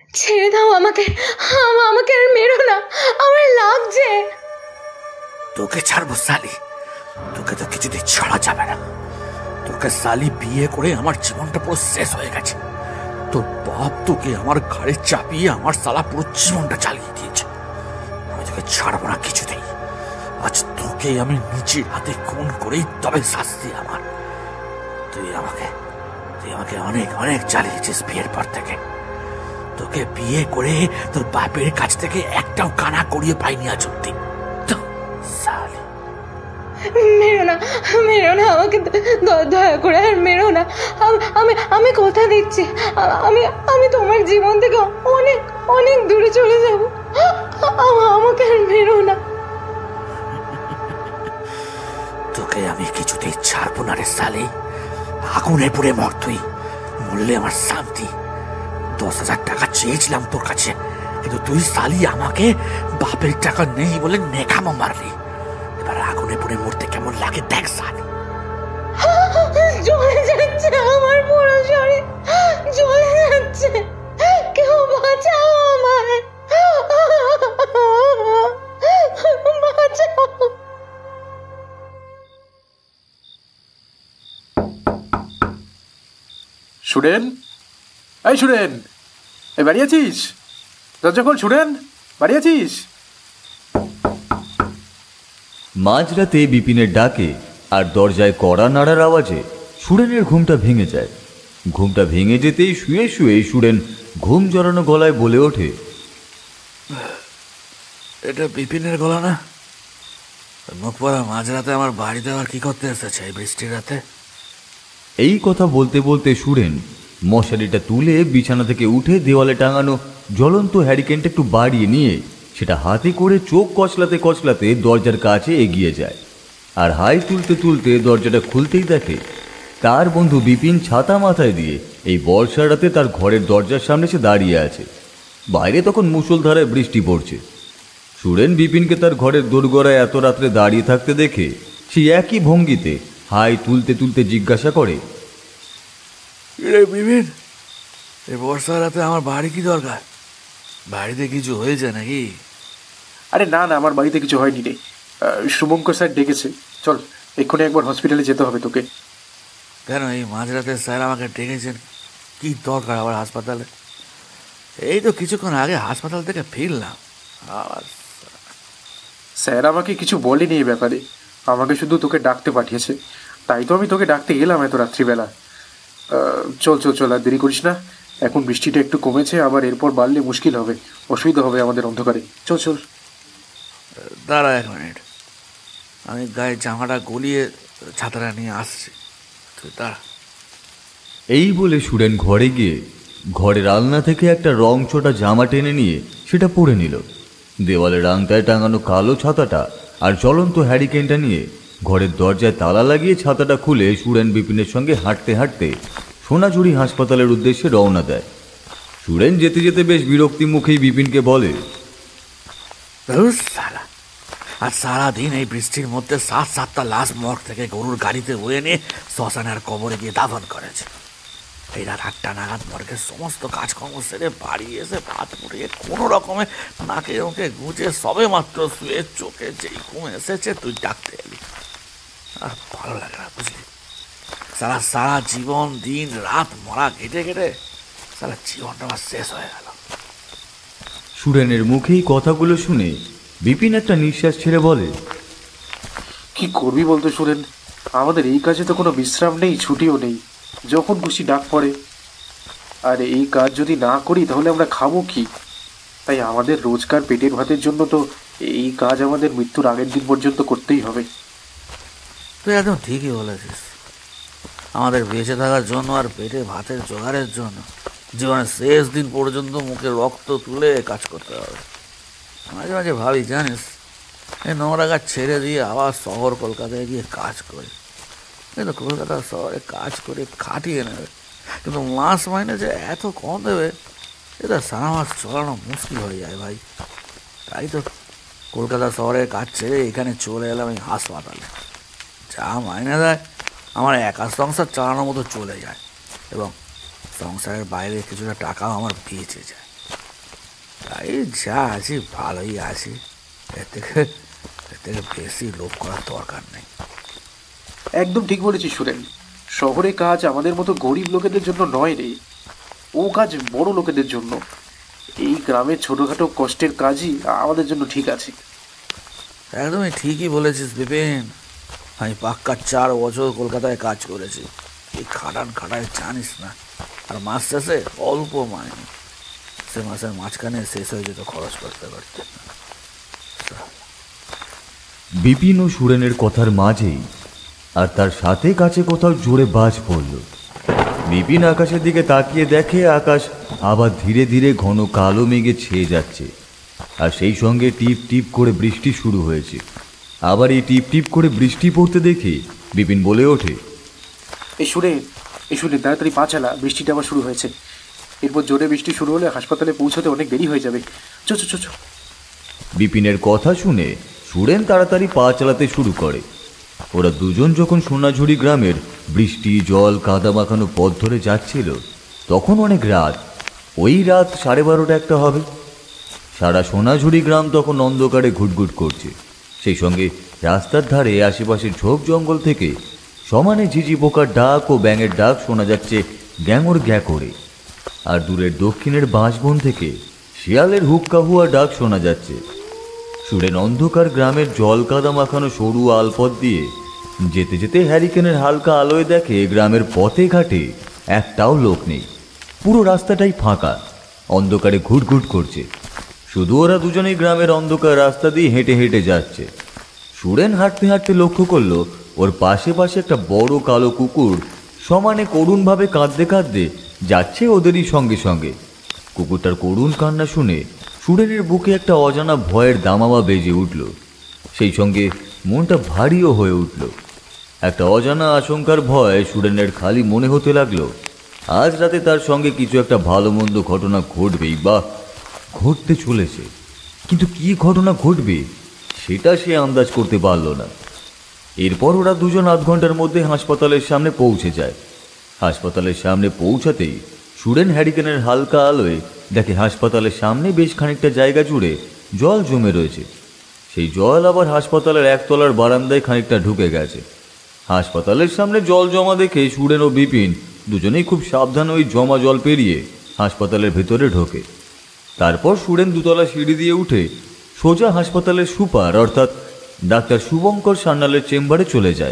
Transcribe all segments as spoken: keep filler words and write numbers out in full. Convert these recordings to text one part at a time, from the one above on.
ছেড়ে দাও আমাকে, আমাকে আর মেরো না, আমার লাগছে। তোকে ছাড়বো সালি? তোকে তো কিছুতেই ছাড়া যাবে না। তোকে সালি বিয়ে করে আমার জীবনটা পুরো শেষ হয়ে গেছে। তোর বাপ তোকে আমার ঘাড়ে চাপিয়ে আমার সালা পুরো জীবনটা চালিয়ে দিয়েছে। আমি তোকে ছাড়বো না কিছুতেই। আজ তোকে আমি নিজের হাতে খুন করেই তবে শাস্তি আমার। তুই আমাকে তুই আমাকে অনেক অনেক চালিয়েছিস বিয়ের পর থেকে। তোকে বিয়ে করে তোর বাপের কাছ থেকে একটাও কানা করিয়ে পাইনি আজ অব্দি। মেরো না, মেরো না আমাকে, দয়া করে আর মেরো না। আমি আমি কথা দিচ্ছি, আমি আমি তোমার জীবন থেকে অনেক অনেক দূরে চলে যাব। আমাকে আর মেরো না। তোকে আমি কিছুতেই ছাড়বো না রে সালি। আগুনে পুড়ে মর তুই, মরলে আমার শান্তি। দশ হাজার টাকা চেয়েছিলাম তোর কাছে, কিন্তু তুই সালি আমাকে বাপের টাকা নেই বলে নেকামো মারলি। এবার আগুনে পুড়ে মরতে কেমন লাগে দেখ সালি। জ্বলে যাচ্ছে আমার পুরো শরীর, জ্বলে যাচ্ছে। কেউ বাঁচাও আমায়, বাঁচাও। সুরেন, এই সুরেন, এই বাড়ি আছিস? দরজা খোল সুরেন, বাড়ি আছিস? মাঝরাতে বিপিনের ডাকে আর দরজায় কড়া নাড়ার আওয়াজে সুরেনের ঘুমটা ভেঙে যায়। ঘুমটা ভেঙে যেতেই শুয়ে শুয়ে সুরেন ঘুম জড়ানো গলায় বলে ওঠে, এটা বিপিনের গলা না? মুখ পড়া মাঝরাতে আমার বাড়িতে আবার কি করতে এসেছে এই বৃষ্টির রাতে? এই কথা বলতে বলতে সুরেন মশারিটা তুলে বিছানা থেকে উঠে দেওয়ালে টাঙানো জ্বলন্ত হ্যারিকেনটা একটু বাড়িয়ে নিয়ে সেটা হাতে করে চোখ কচলাতে কচলাতে দরজার কাছে এগিয়ে যায়। আর হাই তুলতে তুলতে দরজাটা খুলতেই দেখে তার বন্ধু বিপিন ছাতা মাথায় দিয়ে এই বর্ষার রাতে তার ঘরের দরজার সামনে সে দাঁড়িয়ে আছে। বাইরে তখন মুষলধারায় বৃষ্টি পড়ছে। সুরেন বিপিনকে তার ঘরের দোরগোড়ায় এত রাত্রে দাঁড়িয়ে থাকতে দেখে সেই একই ভঙ্গিতে হাই তুলতে তুলতে জিজ্ঞাসা করে, রে বিপিন, এই বর্ষার রাতে আমার বাড়ি কি দরকার? বাড়িতে কিছু হয়েছে নাকি? আরে না না, আমার বাড়িতে কিছু হয়নি রে। শুভঙ্কর স্যার ডেকেছে, চল এক্ষুনি একবার হসপিটালে যেতে হবে তোকে। কেন এই মাঝরাতে স্যার আমাকে ডেকেছেন? কি দরকার আবার হাসপাতালে? এই তো কিছুক্ষণ আগে হাসপাতাল থেকে ফিরলাম। আবার স্যার আমাকে কিছু বলেনি এই ব্যাপারে, আমাকে শুধু তোকে ডাকতে পাঠিয়েছে, তাই তো আমি তোকে ডাকতে গেলাম এত রাত্রিবেলা। চল চল চল, আর দেরি করিস না। এখন বৃষ্টিটা একটু কমেছে, আবার এরপর বাড়লে মুশকিল হবে, অসুবিধা হবে আমাদের অন্ধকারে। চল চল। দাঁড়া এক মিনিট, আমি গায়ে জামাটা গলিয়ে ছাতাটা নিয়ে আসছি, তুই দাঁড়া। এই বলে সুরেন ঘরে গিয়ে ঘরের আলনা থেকে একটা রং ছোটা জামা টেনে নিয়ে সেটা পরে নিল। দেওয়ালের আংটায় টাঙানো কালো ছাতাটা আর জ্বলন্ত হ্যারিকেনটা নিয়ে ঘরের দরজায় তালা লাগিয়ে ছাতাটা খুলে সুরেন বিপিনের সঙ্গে হাঁটতে হাঁটতে সোনাঝুরি হাসপাতালের উদ্দেশ্যে রওনা দেয়। সুরেন যেতে যেতে বেশ বিরক্তি মুখেই বিপিনকে বলে, আর সারাদিন এই বৃষ্টির মধ্যে সাত সাতটা লাশ মর্গ থেকে গরুর গাড়িতে বয়ে নিয়ে শ্মশানের কবরে গিয়ে দাফন করেছে। এই রাত আটটা নাগাদ মর্গের সমস্ত কাজকর্ম সেরে বাড়ি এসে ভাত মুড়িয়ে কোনো রকমে নাকে ওকে গুঁজে সবে মাত্র শুয়ে চোখে যেই ঘুম এসেছে তুই ডাকতে এলি। আর ভালো লাগে না বুঝলি, সারা সারা জীবন দিন রাত মরা কেটে কেটে সারা জীবনটা আমার শেষ হয়ে গেল। সুরেনের মুখেই কথাগুলো শুনে বিপিন একটা নিঃশ্বাস ছেড়ে বলে, কি করবি বলতো সুরেন, আমাদের এই কাজে তো কোনো বিশ্রাম নেই, ছুটিও নেই, যখন খুশি ডাক পড়ে। আর এই কাজ যদি না করি তাহলে আমরা খাবো কি? তাই আমাদের রোজকার পেটের ভাতের জন্য তো এই কাজ আমাদের মৃত্যুর আগের দিন পর্যন্ত করতেই হবে। তুই একদম ঠিকই বলেছিস, আমাদের বেঁচে থাকার জন্য আর পেটে ভাতের জোগাড়ের জন্য জীবনের শেষ দিন পর্যন্ত মুখে রক্ত তুলে কাজ করতে হবে। মাঝে মাঝে ভাবি জানিস, এই নোংরা কাজ ছেড়ে দিয়ে আবার শহর কলকাতায় গিয়ে কাজ করি, কিন্তু কলকাতা শহরে কাজ করে খাটিয়ে নেবে, কিন্তু মাস মাইনে যে এত কম দেবে এটা সারা মাস চলানো মুশকিল হয়ে যায় ভাই। তাই তো কলকাতা শহরের কাজ ছেড়ে এখানে চলে এলাম এই হাসপাতালে। যা মাইনে দেয় আমার একা সংসার চালানোর মতো চলে যায়, এবং সংসারের বাইরে কিছুটা টাকাও আমার বেঁচে যায়। এই যা আছি ভালোই আছি, এর থেকে এর থেকে বেশি লোভ করার দরকার নেই। একদম ঠিক বলেছিস সুরেন, শহরে কাজ আমাদের মতো গরিব লোকেদের জন্য নয় রে, ও কাজ বড় লোকেদের জন্য। এই গ্রামের ছোটখাটো কষ্টের কাজই আমাদের জন্য ঠিক আছে। একদমই ঠিকই বলেছিস বিপিন। আমি পাক্কা চার বছর কলকাতায় কাজ করেছি, এই খাটান খাটায় জানিস না, আর মাস শেষে অল্প মাইনে, সে মাসের মাঝখানে শেষ হয়ে যেত খরচ করতে করতে। বিপিন ও সুরেনের কথার মাঝেই আর তার সাথে কাছে কোথাও জোরে বাজ পড়ল। বিপিন আকাশের দিকে তাকিয়ে দেখে আকাশ আবার ধীরে ধীরে ঘন কালো মেঘে ছেয়ে যাচ্ছে, আর সেই সঙ্গে টিপ টিপ করে বৃষ্টি শুরু হয়েছে। আবার এই টিপ টিপ করে বৃষ্টি পড়তে দেখে বিপিন বলে ওঠে, এই সুরেন, এই সুরেন তাড়াতাড়ি পা চালা, বৃষ্টিটা আবার শুরু হয়েছে। এরপর জোরে বৃষ্টি শুরু হলে হাসপাতালে পৌঁছাতে অনেক দেরি হয়ে যাবে। চো চো চো চো। বিপিনের কথা শুনে সুরেন তাড়াতাড়ি পা চালাতে শুরু করে। ওরা দুজন যখন সোনাঝুরি গ্রামের বৃষ্টি জল কাদা মাখানো পথ ধরে যাচ্ছিল, তখন অনেক রাত, ওই রাত সাড়ে বারোটা একটা হবে। সারা সোনাঝুরি গ্রাম তখন অন্ধকারে ঘুটঘুট করছে। সেই সঙ্গে রাস্তার ধারে আশেপাশের ঝোপ জঙ্গল থেকে সমানে ঝিঝি পোকার ডাক ও ব্যাঙের ডাক শোনা যাচ্ছে গ্যাঙর গ্যাঁ করে, আর দূরের দক্ষিণের বাঁশবন থেকে শিয়ালের হুক্কা হুয়া ডাক শোনা যাচ্ছে। সুরেন অন্ধকার গ্রামের জল কাদা মাখানো সরু আলপথ দিয়ে যেতে যেতে হ্যারিকেনের হালকা আলোয় দেখে গ্রামের পথে ঘাটে একটাও লোক নেই, পুরো রাস্তাটাই ফাঁকা, অন্ধকারে ঘুটঘুট করছে। শুধু ওরা দুজনেই গ্রামের অন্ধকার রাস্তা দিয়ে হেঁটে হেঁটে যাচ্ছে। সুরেন হাঁটতে হাঁটতে লক্ষ্য করলো ওর পাশে পাশে একটা বড় কালো কুকুর সমানে করুণভাবে কাঁদতে কাঁদতে যাচ্ছে ওদেরই সঙ্গে সঙ্গে। কুকুরটার করুণ কান্না শুনে সুরেনের বুকে একটা অজানা ভয়ের দামামা বেজে উঠল, সেই সঙ্গে মনটা ভারীও হয়ে উঠল। একটা অজানা আশঙ্কার ভয় সুরেনের খালি মনে হতে লাগলো আজ রাতে তার সঙ্গে কিছু একটা ভালো মন্দ ঘটনা ঘটবেই বা ঘটতে চলেছে, কিন্তু কি ঘটনা ঘটবে সেটা সে আন্দাজ করতে পারল না। এরপর ওরা দুজন আধ ঘন্টার মধ্যে হাসপাতালের সামনে পৌঁছে যায়। হাসপাতালের সামনে পৌঁছাতেই সুরেন হ্যারিকেনের হালকা আলোয় দেখে হাসপাতালের সামনে বেশ খানিকটা জায়গা জুড়ে জল জমে রয়েছে। সেই জল আবার হাসপাতালের একতলার বারান্দায় খানিকটা ঢুকে গেছে। হাসপাতালের সামনে জল জমা দেখে সুরেন ও বিপিন দুজনেই খুব সাবধানে ওই জমা জল পেরিয়ে হাসপাতালের ভেতরে ঢোকে। তারপর সুরেন দুতলা সিঁড়ি দিয়ে উঠে সোজা হাসপাতালের সুপার অর্থাৎ ডাক্তার শুভঙ্কর সান্যালের চেম্বারে চলে যায়।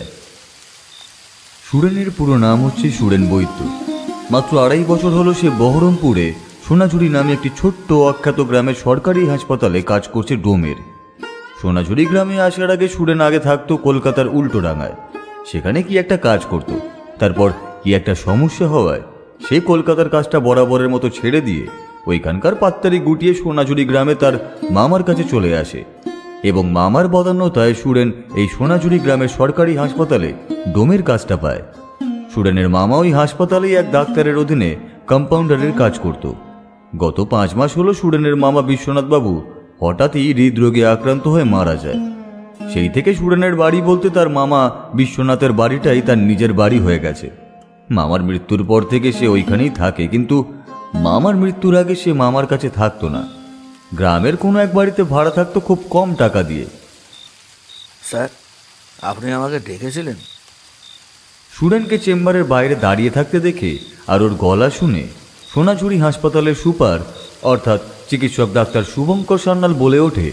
সুরেনের পুরো নাম হচ্ছে সুরেন বৈদ্য। মাত্র আড়াই বছর হলো সে বহরমপুরে সোনাঝুরি নামে একটি ছোট্ট অখ্যাত গ্রামের সরকারি হাসপাতালে কাজ করছে ডোমের। সোনাঝুরি গ্রামে আসার আগে সুরেন আগে থাকতো কলকাতার উল্টোডাঙায়, সেখানে কি একটা কাজ করত। তারপর কি একটা সমস্যা হওয়ায় সে কলকাতার কাজটা বরাবরের মতো ছেড়ে দিয়ে ওইখানকার পাত্তারি গুটিয়ে সোনাঝুরি গ্রামে তার মামার কাছে চলে আসে, এবং মামার বদান্যতায় সুরেন এই সোনাঝুরি গ্রামের সরকারি হাসপাতালে ডোমের কাজটা পায়। সুরেনের মামা ওই হাসপাতালেই এক ডাক্তারের অধীনে কম্পাউন্ডারের কাজ করত। গত পাঁচ মাস হলো সুরেনের মামা বিশ্বনাথ বাবু হঠাৎই হৃদরোগে আক্রান্ত হয়ে মারা যায়। সেই থেকে সুরেনের বাড়ি বলতে তার মামা বিশ্বনাথের বাড়িটাই তার নিজের বাড়ি হয়ে গেছে। মামার মৃত্যুর পর থেকে সে ওইখানেই থাকে, কিন্তু মামার মৃত্যুর আগে সে মামার কাছে থাকতো না, গ্রামের কোনো এক বাড়িতে ভাড়া থাকতো খুব কম টাকা দিয়ে। স্যার, আপনি আমাকে ডেকেছিলেন? সুরেনকে চেম্বারের বাইরে দাঁড়িয়ে থাকতে দেখে আর ওর গলা শুনে সোনাঝুরি হাসপাতালের সুপার অর্থাৎ চিকিৎসক ডাক্তার শুভঙ্কর সান্যাল বলে ওঠে,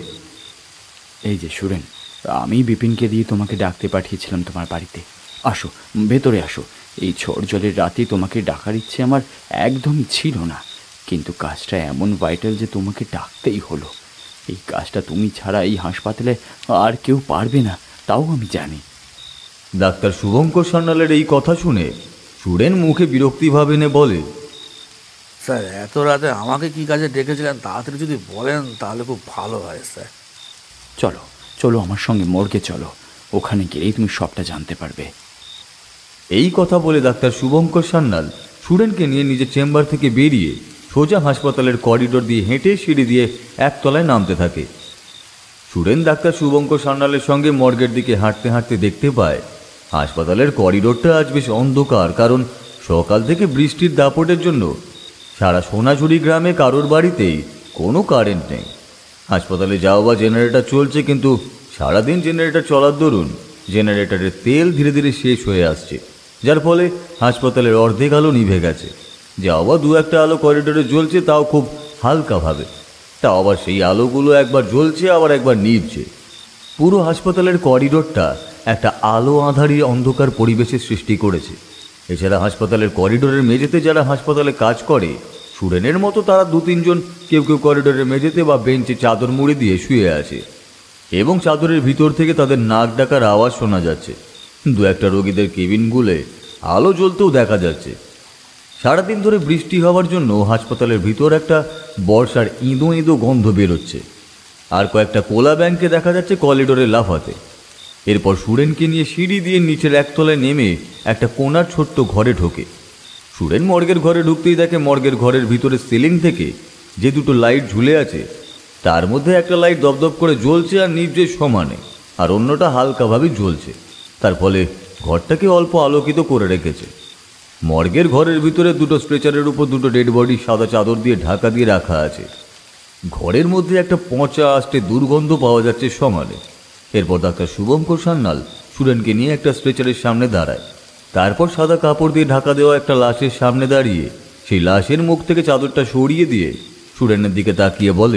এই যে সুরেন, আমি বিপিনকে দিয়ে তোমাকে ডাকতে পাঠিয়েছিলাম তোমার বাড়িতে। আসো, ভেতরে আসো। এই ঝড় জলের রাতে তোমাকে ডাকার ইচ্ছে আমার একদমই ছিল না, কিন্তু কাজটা এমন ভাইটাল যে তোমাকে ডাকতেই হলো। এই কাজটা তুমি ছাড়া এই হাসপাতালে আর কেউ পারবে না, তাও আমি জানি। ডাক্তার শুভঙ্কর সান্যালের এই কথা শুনে সুরেন মুখে বিরক্তি ভাব এনে বলে, স্যার, এত রাতে আমাকে কি কাজে ডেকেছিলেন তাড়াতাড়ি যদি বলেন তাহলে খুব ভালো হয় স্যার। চলো চলো আমার সঙ্গে মর্গে চলো, ওখানে গেলেই তুমি সবটা জানতে পারবে। এই কথা বলে ডাক্তার শুভঙ্কর সান্যাল সুরেনকে নিয়ে নিজের চেম্বার থেকে বেরিয়ে সোজা হাসপাতালের করিডোর দিয়ে হেঁটে সিঁড়ি দিয়ে একতলায় নামতে থাকে। সুরেন ডাক্তার শুভঙ্কর সান্যালের সঙ্গে মর্গের দিকে হাঁটতে হাঁটতে দেখতে পায় হাসপাতালের করিডোরটা আজ বেশ অন্ধকার, কারণ সকাল থেকে বৃষ্টির দাপটের জন্য সারা সোনাঝুরি গ্রামে কারোর বাড়িতেই কোনো কারেন্ট নেই। হাসপাতালে যাওয়া বা জেনারেটর চলছে, কিন্তু সারাদিন জেনারেটর চলার দরুন জেনারেটরের তেল ধীরে ধীরে শেষ হয়ে আসছে, যার ফলে হাসপাতালের অর্ধেক আলো নিভে গেছে। যাও বা দু একটা আলো করিডোরে জ্বলছে, তাও খুব হালকাভাবে। তাও আবার সেই আলোগুলো একবার জ্বলছে আবার একবার নিভছে। পুরো হাসপাতালের করিডোরটা একটা আলো আঁধারি অন্ধকার পরিবেশের সৃষ্টি করেছে। এছাড়া হাসপাতালের করিডোরের মেঝেতে যারা হাসপাতালে কাজ করে সুরেনের মতো, তারা দু তিনজন কেউ কেউ করিডোরের মেঝেতে বা বেঞ্চে চাদর মুড়ি দিয়ে শুয়ে আছে, এবং চাদরের ভিতর থেকে তাদের নাক ডাকার আওয়াজ শোনা যাচ্ছে। দু একটা রোগীদের কেবিনগুলো আলো জ্বলতেও দেখা যাচ্ছে। সারাদিন ধরে বৃষ্টি হওয়ার জন্য হাসপাতালের ভিতর একটা বর্ষার ইঁদো ইঁদো গন্ধ বেরোচ্ছে। আর কয়েকটা কোলা ব্যাংকে দেখা যাচ্ছে করিডোরে লাফাতে। এরপর সুরেনকে নিয়ে সিঁড়ি দিয়ে নিচের একতলায় নেমে একটা কোণার ছোট্ট ঘরে ঢোকে। সুরেন মর্গের ঘরে ঢুকতেই দেখে মর্গের ঘরের ভিতরে সিলিং থেকে যে দুটো লাইট ঝুলে আছে, তার মধ্যে একটা লাইট দপদপ করে জ্বলছে আর নির্জের সমানে, আর অন্যটা হালকাভাবে জ্বলছে। তার ফলে ঘরটাকে অল্প আলোকিত করে রেখেছে। মর্গের ঘরের ভিতরে দুটো স্ট্রেচারের উপর দুটো ডেড বডি সাদা চাদর দিয়ে ঢাকা দিয়ে রাখা আছে। ঘরের মধ্যে একটা পচা আষ্টে দুর্গন্ধ পাওয়া যাচ্ছে সমানে। এরপর ডাক্তার শুভঙ্কর সান্যাল সুরেনকে নিয়ে একটা স্ট্রেচারের সামনে দাঁড়ায়। তারপর সাদা কাপড় দিয়ে ঢাকা দেওয়া একটা লাশের সামনে দাঁড়িয়ে সেই লাশের মুখ থেকে চাদরটা সরিয়ে দিয়ে সুরেনের দিকে তাকিয়ে বলে,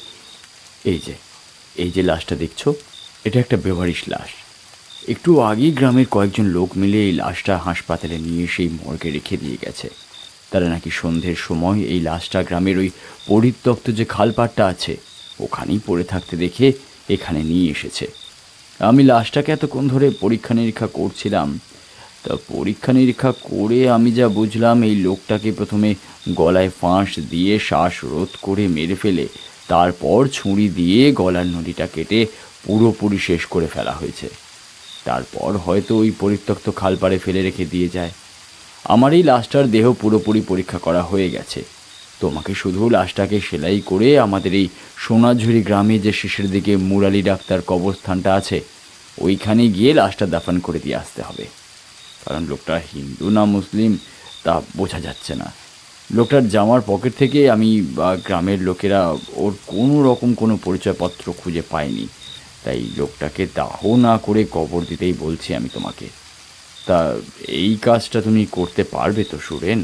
এই যে এই যে লাশটা দেখছো, এটা একটা বেওয়ারিশ লাশ। একটু আগেই গ্রামের কয়েকজন লোক মিলে এই লাশটা হাসপাতালে নিয়ে সেই মর্গে রেখে দিয়ে গেছে। তারা নাকি সন্ধ্যের সময় এই লাশটা গ্রামের ওই পরিত্যক্ত যে খালপাড়টা আছে ওখানেই পড়ে থাকতে দেখে এখানে নিয়ে এসেছে। আমি লাশটাকে এতক্ষণ ধরে পরীক্ষা নিরীক্ষা করছিলাম। তা পরীক্ষা নিরীক্ষা করে আমি যা বুঝলাম, এই লোকটাকে প্রথমে গলায় ফাঁস দিয়ে শ্বাসরোধ করে মেরে ফেলে তারপর ছুরি দিয়ে গলার নলিটা কেটে পুরোপুরি শেষ করে ফেলা হয়েছে। তারপর হয়তো ওই পরিত্যক্ত খালপাড়ে ফেলে রেখে দিয়ে যায়। আমার এই লাশটার দেহ পুরোপুরি পরীক্ষা করা হয়ে গেছে। তোমাকে শুধু লাশটাকে সেলাই করে আমাদের এই সোনাঝুরি গ্রামে যে শেষের দিকে মুরালি ডাক্তার কবরস্থানটা আছে ওইখানে গিয়ে লাশটা দাফন করে দিয়ে আসতে হবে। কারণ লোকটা হিন্দু না মুসলিম তা বোঝা যাচ্ছে না। লোকটার জামার পকেট থেকে আমি বা গ্রামের লোকেরা ওর কোনো রকম কোনো পরিচয়পত্র খুঁজে পাইনি। তাই লোকটাকে দাহ না করে কবর দিতেই বলছি আমি তোমাকে। তা এই কাজটা তুমি করতে পারবে তো সুরেন?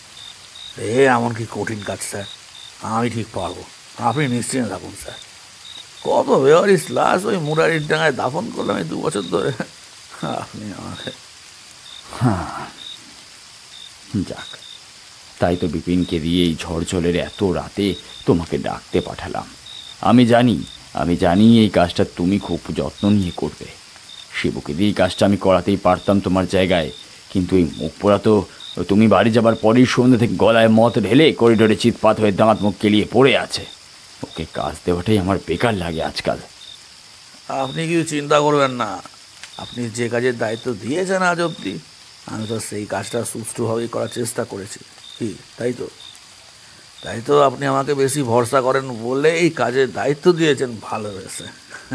এ এমন কি কঠিন কাজ স্যার, আমি ঠিক পারবো, আপনি নিশ্চিন্ত থাকুন স্যার। কত বেওয়ারিশ লাশ ওই মুরারির ডাঙায় দাফন করলাম এই দু বছর ধরে। আপনি আমাকে হ্যাঁ, যাক, তাই তো বিপিনকে দিয়ে এই ঝড় জলের এত রাতে তোমাকে ডাকতে পাঠালাম। আমি জানি আমি জানি এই কাজটা তুমি খুব যত্ন নিয়ে করবে। শিবুকে দিয়ে এই কাজটা আমি করাতেই পারতাম তোমার জায়গায়, কিন্তু এই মুখ পোড়া তো তুমি বাড়ি যাবার পরেই সন্ধ্যে থেকে গলায় মদ ঢেলে করিডোরে চিৎপাত হয়ে দাঁত মুখ কেলিয়ে পড়ে আছে। ওকে কাজ দেওয়াটাই আমার বেকার লাগে আজকাল। আপনি কিছু চিন্তা করবেন না, আপনি যে কাজের দায়িত্ব দিয়েছেন আজ অবধি আমি তো সেই কাজটা সুষ্ঠুভাবেই করার চেষ্টা করেছি। কি তাই তো তাই তো আপনি আমাকে বেশি ভরসা করেন বলে এই কাজের দায়িত্ব দিয়েছেন ভালোবেসে।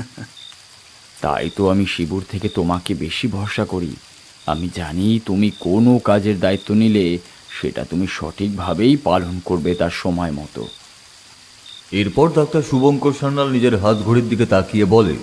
তাই তো আমি শিবুর থেকে তোমাকে বেশি ভরসা করি। আমি জানি তুমি কোনো কাজের দায়িত্ব নিলে সেটা তুমি সঠিকভাবেই পালন করবে তার সময় মতো। এরপর ডাক্তার শুভঙ্কর সান্যাল নিজের হাত ঘড়ির দিকে তাকিয়ে বলে,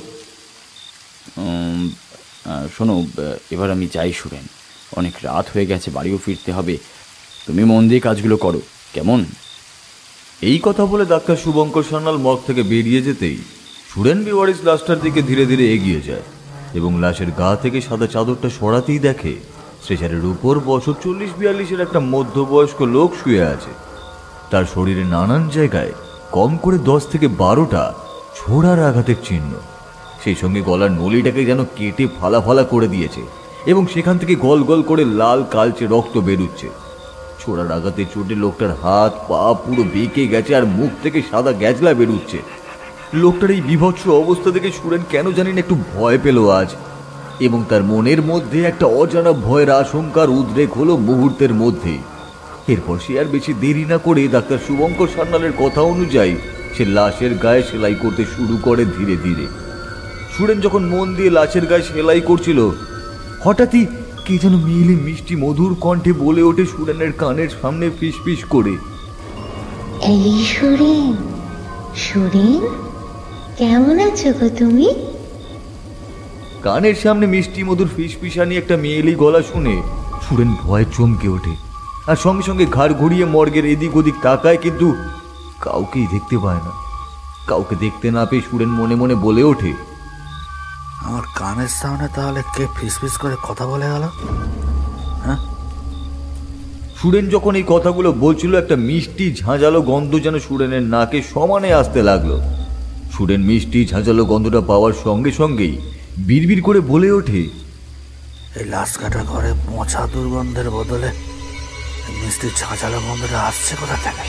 শোনো, এবার আমি যাই সুরেন, অনেক রাত হয়ে গেছে, বাড়িও ফিরতে হবে। তুমি মন দিয়ে কাজগুলো করো, কেমন? এই কথা বলে ডাক্তার শুভঙ্কর সান্যাল মগ থেকে বেরিয়ে যেতেই সুরেন বেওয়ারিশ লাশটার দিকে ধীরে ধীরে এগিয়ে যায় এবং লাশের গা থেকে সাদা চাদরটা সরাতেই দেখে স্ট্রেচারের উপর বছর চল্লিশ বিয়াল্লিশের একটা মধ্যবয়স্ক লোক শুয়ে আছে। তার শরীরে নানান জায়গায় কম করে দশ থেকে বারোটা ছোড়ার আঘাতের চিহ্ন। সেই সঙ্গে গলার নলিটাকে যেন কেটে ফালা ফালা করে দিয়েছে এবং সেখান থেকে গল গল করে লাল কালচে রক্ত বেরুচ্ছে। ছোড়ার আঘাতে চোটে লোকটার হাত পা পুরো বেঁকে গেছে আর মুখ থেকে সাদা গ্যাজলা বেরুচ্ছে। লোকটার এই বিভৎস অবস্থা দেখে সুরেন কেন জানি না একটু ভয় পেল আজ, এবং তার মনের মধ্যে একটা অজানা ভয়ের আশঙ্কার উদ্রেক হলো মুহূর্তের মধ্যেই। এরপর সে আর বেশি দেরি না করে ডাক্তার শুভঙ্কর সান্যালের কথা অনুযায়ী সে লাশের গায়ে সেলাই করতে শুরু করে ধীরে ধীরে। সুরেন যখন মন দিয়ে লাশের গায়ে সেলাই করছিল, হঠাৎই কে যেন মিলি মিষ্টি মধুর কণ্ঠে বলে ওঠে সুরেনের কানের সামনে ফিস ফিস করে, এই সুরেন, সুরেন, কেমন আছো গো তুমি? কানের সামনে মিষ্টি মধুর ফিসফিসানি একটা মেয়েলি গলা শুনে সুরেন ভয়ে চমকে ওঠে, আর সঙ্গে সঙ্গে ঘাড় ঘুরিয়ে মর্গের এদিক ওদিক তাকায়, কিন্তু কাউকেই দেখতে পায় না। কাউকে দেখতে না পেয়ে সুরেন মনে মনে বলে ওঠে, আমার কানের সামনে তাহলে কে ফিসফিস করে কথা বলে গেল? হ্যাঁ, সুরেন যখন এই কথাগুলো বলছিল, একটা মিষ্টি ঝাঁঝালো গন্ধ যেন সুরেনের নাকে সমানে আসতে লাগলো। সুরেন মিষ্টি ঝাঁঝালো গন্ধটা পাওয়ার সঙ্গে সঙ্গেই বিড়বিড় করে বলে ওঠে, এই লাশ কাটা ঘরে পচা দুর্গন্ধের বদলে মিষ্টি ঝাঁঝালো গন্ধটা আসছে কোথা থেকে?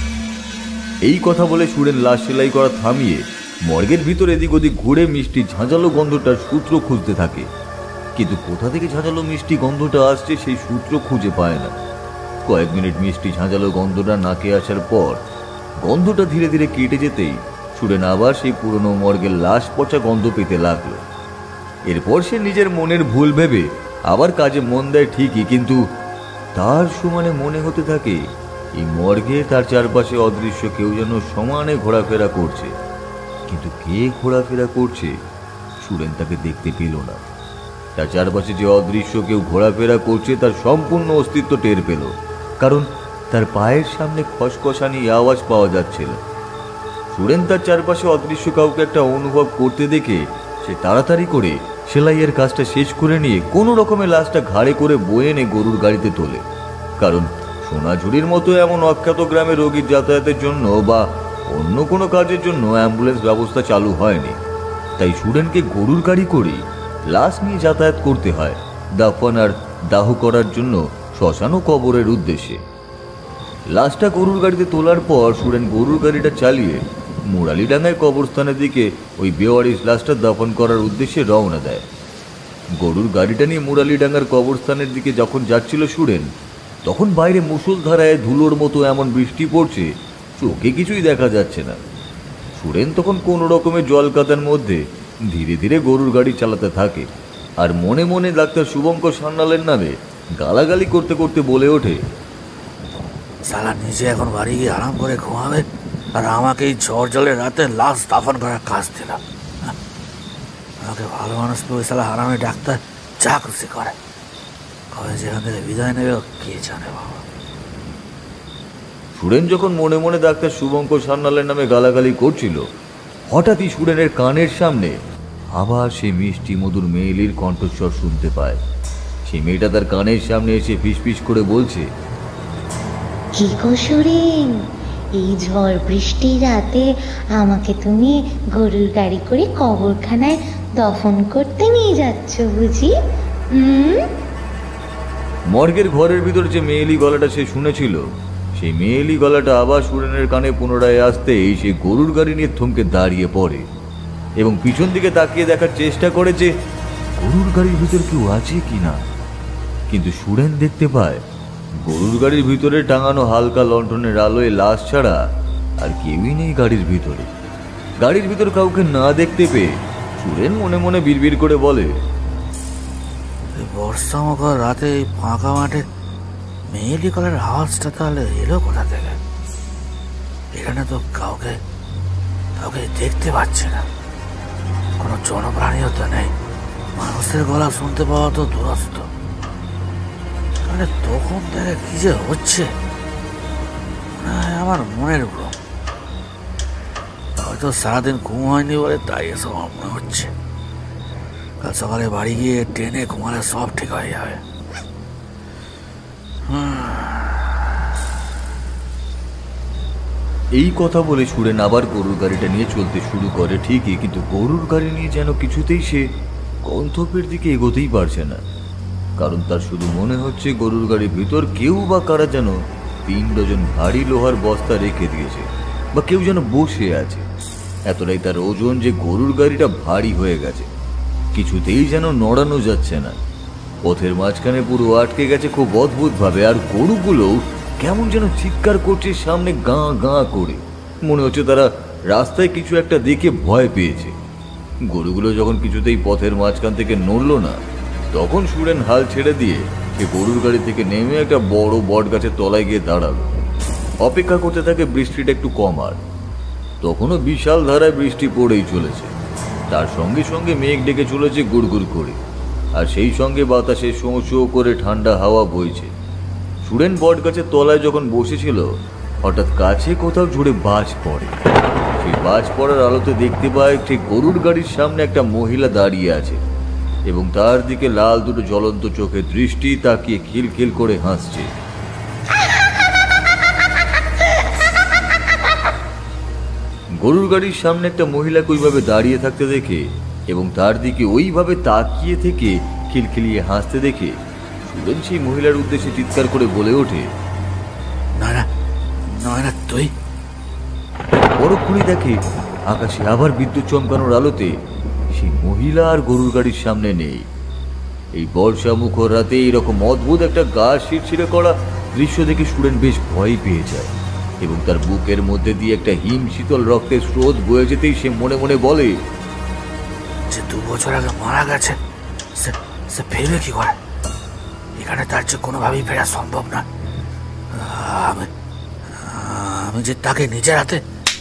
এই কথা বলে সুরেন লাশ সেলাই করা থামিয়ে মর্গের ভিতর এদিক ওদিক ঘুরে মিষ্টি ঝাঁঝালো গন্ধটার সূত্র খুঁজতে থাকে, কিন্তু কোথা থেকে ঝাঁঝালো মিষ্টি গন্ধটা আসছে সেই সূত্র খুঁজে পায় না। কয়েক মিনিট মিষ্টি ঝাঁঝালো গন্ধটা নাকে আসার পর গন্ধটা ধীরে ধীরে কেটে যেতেই সুরেন আবার সেই পুরনো মর্গের লাশ পচা গন্ধ পেতে লাগলো। এরপর সে নিজের মনের ভুল ভেবে আবার কাজে মন দেয় ঠিকই, কিন্তু তার সমানে মনে হতে থাকে এই মর্গে তার চারপাশে অদৃশ্য কেউ যেন সমানে ঘোরাফেরা করছে, কিন্তু কে ঘোরাফেরা করছে সুরেন তাকে দেখতে পেল না। তার চারপাশে যে অদৃশ্য কেউ ঘোরাফেরা করছে তার সম্পূর্ণ অস্তিত্ব টের পেল, কারণ তার পায়ের সামনে খসখসানি আওয়াজ পাওয়া যাচ্ছিল। সুরেন তার চারপাশে অদৃশ্য কাউকে একটা অনুভব করতে দেখে সে তাড়াতাড়ি করে সেলাইয়ের কাজটা শেষ করে নিয়ে কোনো রকমে লাশটা ঘাড়ে করে বয়ে এনে গরুর গাড়িতে তোলে, কারণ সোনাঝুরির মতো এমন অখ্যাত গ্রামে রোগীর যাতায়াতের জন্য বা অন্য কোনো কাজের জন্য অ্যাম্বুলেন্স ব্যবস্থা চালু হয়নি। তাই সুরেনকে গরুর গাড়ি করে লাশ নিয়ে যাতায়াত করতে হয় দাফন আর দাহ করার জন্য শ্মশান ও কবরের উদ্দেশ্যে। লাশটা গরুর গাড়িতে তোলার পর সুরেন গরুর গাড়িটা চালিয়ে মুরালিডাঙ্গায় কবরস্থানের দিকে ওই বেওয়ারিশ লাশটা দাফন করার উদ্দেশ্যে রওনা দেয়। গরুর গাড়িটা নিয়ে মুরালিডাঙ্গার কবরস্থানের দিকে যখন যাচ্ছিল সুরেন, তখন বাইরে মুষলধারায় ধুলোর মতো এমন বৃষ্টি পড়ছে চোখে কিছুই দেখা যাচ্ছে না। সুরেন তখন কোনো রকমের জল কাদার মধ্যে ধীরে ধীরে গরুর গাড়ি চালাতে থাকে, আর মনে মনে ডাক্তার শুভঙ্কর সান্যালের নামে গালাগালি করতে করতে বলে ওঠে, শালা নিজে এখন বাড়ি গিয়ে আরাম করে ঘুমাবে, আর আমাকে এই ঝড় জলের রাতে লাশ দাফন করার কাজ দিল। আমাকে ভালো মানুষ পেয়ে শালা আরামে ডাক্তার যা খুশি করে, কবে যেখান থেকে বিদায় নেবে কে জানে বাবা। সুরেন যখন মনে মনে ডাক্তার শুভঙ্কর সান্যালের নামে গালাগালি করছিল, হঠাৎই সুরেনের কানের সামনে আবার সেই মিষ্টি মধুর মেয়েলির কণ্ঠস্বর শুনতে পায়। সেই মেয়েটা তার কানের সামনে এসে ফিসফিস করে বলছে, কি গো সুরেন, এই ঝড় বৃষ্টির রাতে আমাকে তুমি গরুর গাড়ি করে কবরখানায় দফন করতে নিয়ে যাচ্ছ বুঝি? হুম। মর্গের ঘরের ভিতর যে মেয়েলি গলাটা সে শুনেছিল, সেই মেয়েলি গলাটা আবার সুরেনের কানে পুনরায় আসতেই সে গরুর গাড়ি নিয়ে থমকে দাঁড়িয়ে পড়ে এবং পিছন দিকে তাকিয়ে দেখার চেষ্টা করে যে গরুর গাড়ির ভিতর কেউ আছে কিনা। কিন্তু সুরেন দেখতে পায় গরুর গাড়ির ভিতরে টাঙানো হালকা লণ্ঠনের আলোয় লাশ ছাড়া আর কেউই নেই গাড়ির ভিতরে। গাড়ির ভিতর কাউকে না দেখতে পেয়ে সুরেন মনে মনে বিড়বিড় করে বলে, বর্ষা মুখর রাতে এই ফাঁকা মাঠে মেয়েলি কলের আওয়াজটা তাহলে এলো কোথা থেকে? এখানে তো কাউকে কাউকে দেখতে পাচ্ছি না, কোনো জনপ্রাণীও তো নেই, মানুষের গলা শুনতে পাওয়া তো দূরস্থ। মানে তখন থেকে কি যে হচ্ছে আমার মনের ভ্রম, হয়তো সারাদিন ঘুম হয়নি বলে তাই এসব মনে হচ্ছে। কাল সকালে বাড়ি গিয়ে ট্রেনে ঘুমালে সব ঠিক হয়ে যাবে। এই কথা বলে সুরেন আবার গরুর গাড়িটা নিয়ে চলতে শুরু করে ঠিকই, কিন্তু গরুর গাড়ি নিয়ে যেন কিছুতেই সে গন্তব্যের দিকে এগোতেই পারছে না, কারণ তার শুধু মনে হচ্ছে গরুর গাড়ির ভিতর কেউ বা কারা যেন তিন ডজন ভারী লোহার বস্তা রেখে দিয়েছে, বা কেউ যেন বসে আছে। এতটাই তার ওজন যে গরুর গাড়িটা ভারী হয়ে গেছে, কিছুতেই যেন নড়ানো যাচ্ছে না। পথের মাঝখানে পুরো আটকে গেছে খুব অদ্ভুত ভাবে, আর গরুগুলোও কেমন যেন চিৎকার করছে সামনে গাঁ গাঁ করে। মনে হচ্ছে তারা রাস্তায় কিছু একটা দেখে ভয় পেয়েছে। গরুগুলো যখন কিছুতেই পথের মাঝখান থেকে নড়ল না, তখন সুরেন হাল ছেড়ে দিয়ে সে গরুর গাড়ি থেকে নেমে একটা বড় বট গাছের তলায় গিয়ে দাঁড়ালো। অপেক্ষা করতে থাকে বৃষ্টিটা একটু কমার। তখনও বিশাল ধারায় বৃষ্টি পড়েই চলেছে। তার সঙ্গে সঙ্গে মেঘ ডেকে চলেছে গুড়গুড় করে, আর সেই সঙ্গে বাতাসে শোঁ শোঁ করে ঠান্ডা হাওয়া বইছে। সুরেন বট গাছের তলায় যখন বসেছিল, হঠাৎ কাছে কোথাও জুড়ে বাজ পড়ে। সেই বাজ পড়ার আলোতে দেখতে পায় ঠিক গরুর গাড়ির সামনে একটা মহিলা দাঁড়িয়ে আছে এবং তার দিকে লাল দুটো জ্বলন্ত চোখে দৃষ্টি তাকিয়ে খিলখিল করে হাসছে। গরুর গাড়ির সামনে একটা মহিলাকে ওইভাবে দাঁড়িয়ে থাকতে দেখে এবং তার দিকে ওইভাবে তাকিয়ে থেকে খিলখিলিয়ে হাসতে দেখে সুরেন সেই মহিলার উদ্দেশ্যে চিৎকার করে বলে ওঠে, নয়না, নয়না তুই? পরক্ষণই দেখে আকাশে আবার বিদ্যুৎ চমকানোর আলোতে সেই মহিলা আর গরুর গাড়ির সামনে নেই। এই বর্ষা মুখর রাতে এইরকম অদ্ভুত একটা গা শিরশিরে করা দৃশ্য দেখে সুরেন বেশ ভয় পেয়ে যায় এবং তার বুকের মধ্যে দিয়ে একটা হিম শীতল রক্তের স্রোত বয়ে যেতেই সে মনে মনে বলে, যে দু বছর আগে মারা গেছে সে সে ফিরবে কি করে? এখানে তার যে কোনোভাবেই ফেরা সম্ভব না। আমি আমি যে তাকে নিজের হাতে।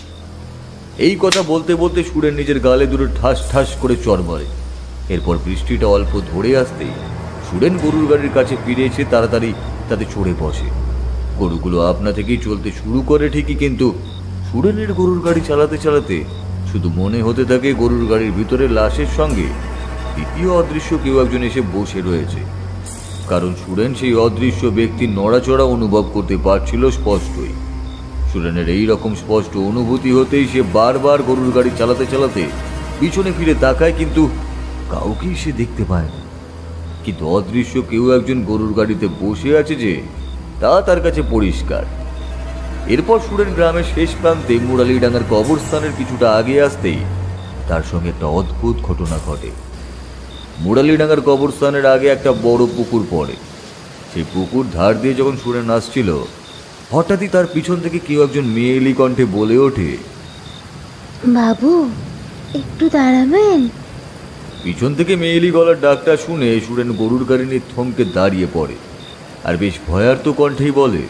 এই কথা বলতে বলতে সুরেন নিজের গালে দুটো ঠাস ঠাস করে চড় মারে। এরপর বৃষ্টিটা অল্প ধরে আসতেই সুরেন গরুর গাড়ির কাছে ফিরে এসে তাড়াতাড়ি তাতে চড়ে বসে। গরুগুলো আপনা থেকেই চলতে শুরু করে ঠিকই, কিন্তু সুরেনের গরুর গাড়ি চালাতে চালাতে শুধু মনে হতে থাকে গরুর গাড়ির ভিতরে লাশের সঙ্গে দ্বিতীয় অদৃশ্য কেউ একজন এসে বসে রয়েছে। কারণ সুরেন সেই অদৃশ্য ব্যক্তির নড়াচড়া অনুভব করতে পারছিল স্পষ্টই। সুরেনের এই রকম স্পষ্ট অনুভূতি হতেই সে বারবার গরুর গাড়ি চালাতে চালাতে পিছনে ফিরে তাকায়, কিন্তু কাউকেই সে দেখতে পায় না। কিন্তু অদৃশ্য কেউ একজন গরুর গাড়িতে বসে আছে যে তা তার কাছে পরিষ্কার। এরপর সুরেন গ্রামের শেষ প্রান্তে মুরালিডাঙ্গার কবরস্থানের কিছুটা আগে আসতেই তার সঙ্গে একটা অদ্ভুত ঘটনা ঘটে। মুরালিডাঙ্গার কবরস্থানের আগে একটা বড় পুকুর পড়ে। সেই পুকুর ধার দিয়ে যখন সুরেন আসছিল, হঠাৎই তার পিছন থেকে কেউ একজন মেয়েলি কণ্ঠে বলে ওঠে, বাবু একটু দাঁড়াবেন? পিছন থেকে মেয়েলি গলার ডাকটা শুনে সুরেন গরুর গাড়ি নিয়ে থমকে দাঁড়িয়ে পড়ে আর বেশ ভয়ার্ত কণ্ঠেই বলে,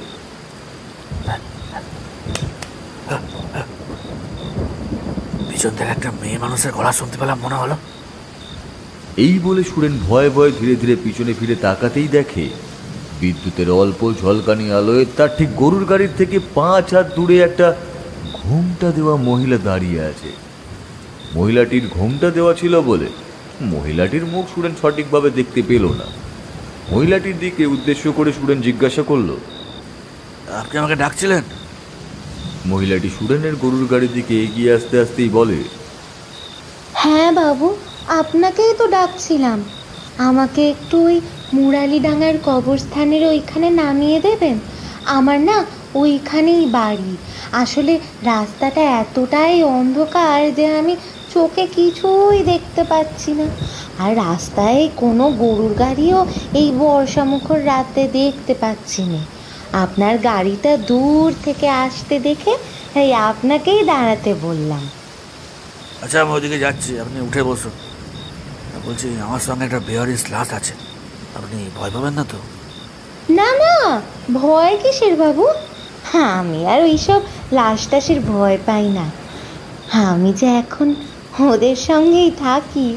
পিছন থেকে একটা মেয়ে মানুষের গলা শুনতে পেলাম মনে হলো। এই বলে সুরেন ভয়ে ভয়ে ধীরে ধীরে পিছনে ফিরে তাকাতেই দেখে বিদ্যুতের অল্প ঝলকানি আলোয় তার ঠিক গরুর গাড়ির থেকে পাঁচ হাত দূরে একটা ঘোমটা দেওয়া মহিলা দাঁড়িয়ে আছে। মহিলাটির ঘোমটা দেওয়া ছিল বলে মহিলাটির মুখ সুরেন সঠিকভাবে দেখতে পেল না। মহিলাটির দিকে উদ্দেশ্য করে সুরেন জিজ্ঞাসা করল, আপনি আমাকে ডাকছিলেন? মহিলাটি সুরেনের গরুর গাড়ির দিকে এগিয়ে আসতে আসতেই বলে, হ্যাঁ বাবু, আপনাকেই তো ডাকছিলাম। আমাকে একটু ওই মুরালিডাঙ্গার কবরস্থানের ওইখানে নামিয়ে দেবেন? আমার না ওইখানেই বাড়ি। আসলে রাস্তাটা এতটাই অন্ধকার যে আমি চোখে কিছুই দেখতে পাচ্ছি না, আর রাস্তায় কোনো গরুর গাড়িও এই বর্ষামুখর রাতে দেখতে পাচ্ছি না। আপনার গাড়িটা দূর থেকে আসতে দেখে এই আপনাকেই দাঁড়াতে বললাম। আচ্ছা, আমি ওইদিকে যাচ্ছি, আপনি উঠে বসুন। বলছি, আমার সঙ্গে একটা বেয়ারিস লাশ আছে, আপনি ভয় পাবেন না তো? না না, ভয় কিসের বাবু? হ্যাঁ, আমি আর ওইসব লাশ টাশের ভয় পাই না। আমি যে এখন ওদের সঙ্গেই থাকি।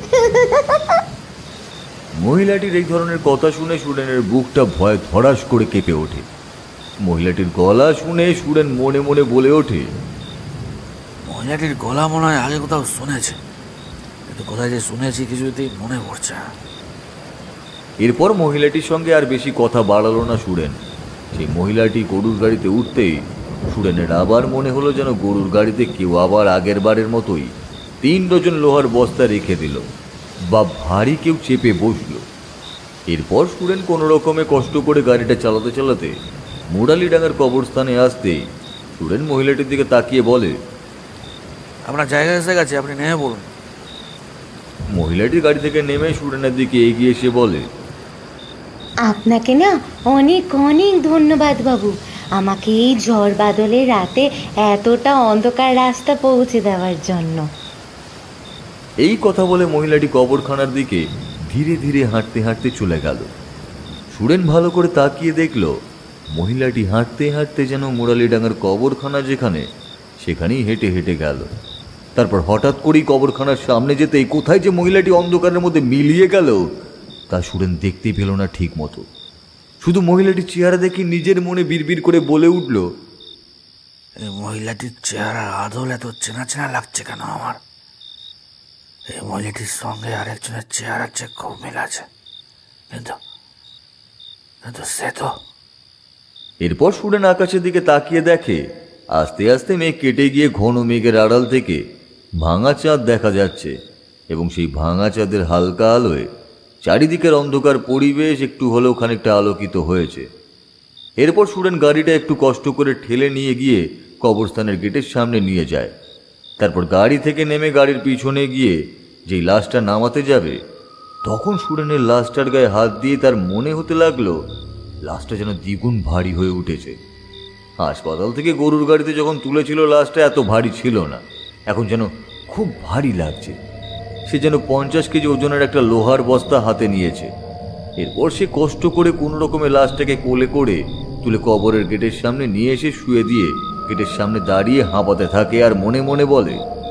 মহিলাটির এই ধরনের কথা শুনে সুরেনের বুকটা ভয় ধড়াস করে কেঁপে ওঠে। মহিলাটির গলা শুনে সুরেন মনে মনে বলে ওঠে, মহিলাটির গলা মনে হয় আগে কোথাও শুনেছে, কিন্তু কোথায় যে শুনেছি কিছুতেই মনে পড়ছে না। এরপর মহিলাটির সঙ্গে আর বেশি কথা বাড়ালো না সুরেন। সেই মহিলাটি গরুর গাড়িতে উঠতেই সুরেনের আবার মনে হলো যেন গরুর গাড়িতে কেউ আবার আগের বারের মতোই তিন ডজন লোহার বস্তা রেখে দিল বা ভারী কেউ চেপে বসলো। এরপর সুরেন কোনো রকমে কষ্ট করে গাড়িটা চালাতে চালাতে মুরালিডাঙ্গার কবরস্থানে আসতেই সুরেন মহিলাটির দিকে তাকিয়ে বলে, আপনার জায়গা এসে গেছে, আপনি নেমে পড়ুন। মহিলাটির গাড়ি থেকে নেমে সুরেনের দিকে এগিয়ে এসে বলে, আপনাকে না অনেক অনেক ধন্যবাদ বাবু, আমাকে এই ঝড় বাদলের রাতে এতটা অন্ধকার রাস্তা পৌঁছে দেওয়ার জন্য। এই কথা বলে মহিলাটি কবরখানার দিকে ধীরে ধীরে হাঁটতে হাঁটতে চলে গেল। সুরেন ভালো করে তাকিয়ে দেখল মহিলাটি হাঁটতে হাঁটতে যেন মুরালিডাঙ্গার কবরখানা যেখানে সেখানেই হেঁটে হেঁটে গেল। তারপর হঠাৎ করেই কবরখানার সামনে যেতেই কোথায় যে মহিলাটি অন্ধকারের মধ্যে মিলিয়ে গেল তা সুরেন দেখতেই পেল না ঠিক মতো। শুধু মহিলাটির চেহারা দেখে নিজের মনে বিড়বিড় করে বলে উঠল, এই মহিলাটির চেহারা আদল এত চেনা চেনা লাগছে কেন আমার? এই মহিলাটির সঙ্গে আরেকজনের চেহারার চেয়ে খুব মিল আছে, কিন্তু কিন্তু সে তো। এরপর সুরেন আকাশের দিকে তাকিয়ে দেখে আস্তে আস্তে মেঘ কেটে গিয়ে ঘন মেঘের আড়াল থেকে ভাঙা চাঁদ দেখা যাচ্ছে, এবং সেই ভাঙা চাঁদের হালকা আলোয় চারিদিকের অন্ধকার পরিবেশ একটু হলেও খানিকটা আলোকিত হয়েছে। এরপর সুরেন গাড়িটা একটু কষ্ট করে ঠেলে নিয়ে গিয়ে কবরস্থানের গেটের সামনে নিয়ে যায়। তারপর গাড়ি থেকে নেমে গাড়ির পিছনে গিয়ে যেই লাশটা নামাতে যাবে, তখন সুরেনের লাশটার গায়ে হাত দিয়ে তার মনে হতে লাগলো লাশটা যেন দ্বিগুণ ভারী হয়ে উঠেছে। হাসপাতাল থেকে গরুর গাড়িতে যখন তুলেছিল লাশটা এত ভারী ছিল না, এখন যেন খুব ভারী লাগছে। সে যেন পঞ্চাশ কেজি ওজনের একটা লোহার বস্তা হাতে নিয়েছে। এরপর সে কষ্ট করে কোনো রকমের লাশটাকে কোলে করে তুলে কবরের গেটের সামনে নিয়ে এসে শুয়ে দিয়ে গেটের সামনে দাঁড়িয়ে হাঁপাতে থাকে আর মনে মনে বলে,